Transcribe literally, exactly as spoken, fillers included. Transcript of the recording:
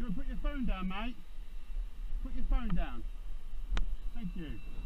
put your phone down, mate. Put your phone down. Thank you.